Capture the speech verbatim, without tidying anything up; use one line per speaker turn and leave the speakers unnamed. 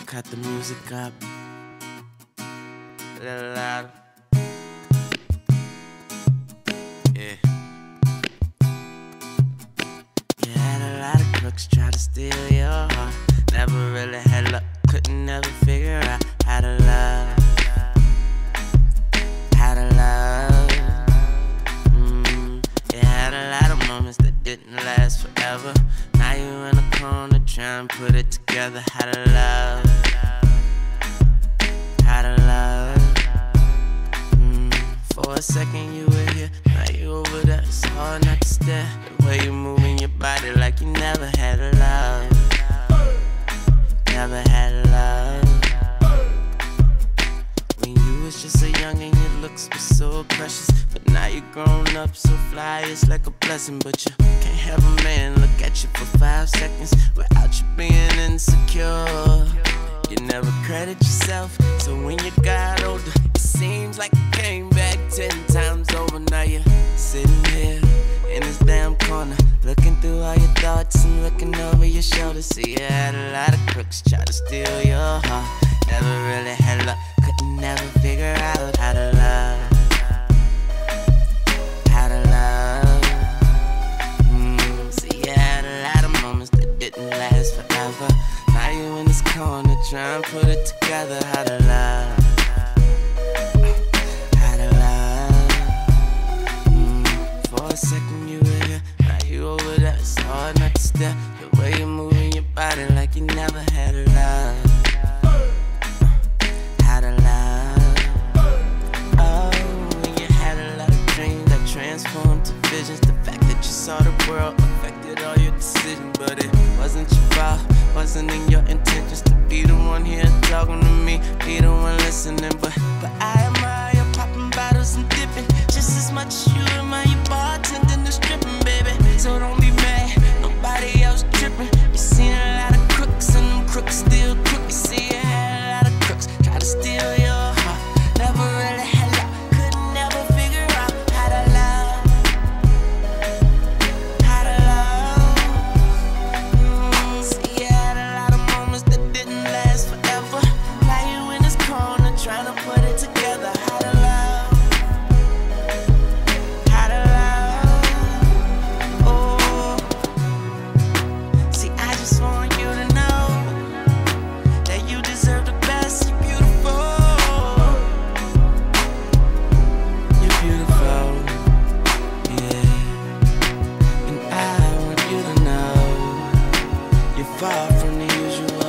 cut the music up a little louder. Yeah. You had a lot of crooks try to steal your heart. Never really had luck, couldn't never figure out how to love. How to love. Mm. You had a lot of moments that didn't last forever. Now you in a corner trying to put it together. How to love. How to love. Mm. For a second you were here, now you over there. It's hard not to stare. The way you moving your body like you never had a love. Never had a love. When you was just so young and your looks were so precious, but now you're grown up so fly, it's like a blessing. But you can't have a man look at you for five seconds without you being insecure. You never credit yourself, so when you got older, it seems like it came back ten times over. Now you're sitting here in this damn corner, looking through all your thoughts and looking over your shoulder. See, you had a lot of crooks try to steal your heart. Never really had luck, couldn't never figure out how to love. How to love. Mm. See, you had a lot of moments that didn't last forever. Now you in this corner trying to put it together. How to love. How to love. Mm. For a second you were here, now you over there. It's hard not to stare. The way you're moving your body like you never had a love. How to love. Oh, when you had a lot of dreams that transformed to visions. The fact that you saw the world affected all your decisions, but it wasn't your fault. Wasn't in your intentions to be the one here talking to me, be the one listening. But but I admire you popping bottles and dipping just as much as you admire you bartending and stripping, baby. So don't be mad, nobody else tripping. You seen a lot of crooks and them crooks still crook. You see you had a lot of crooks try to steal your heart. Never really had luck, couldn't never figure out how to love. How to love. Mm, see you had a lot of moments that didn't last forever. Now you in this corner trying to put it together. How to love. How to love. Oh. See, I just want you to know that you deserve the best. You're beautiful. You're beautiful. Yeah. And I want you to know you're far from the usual.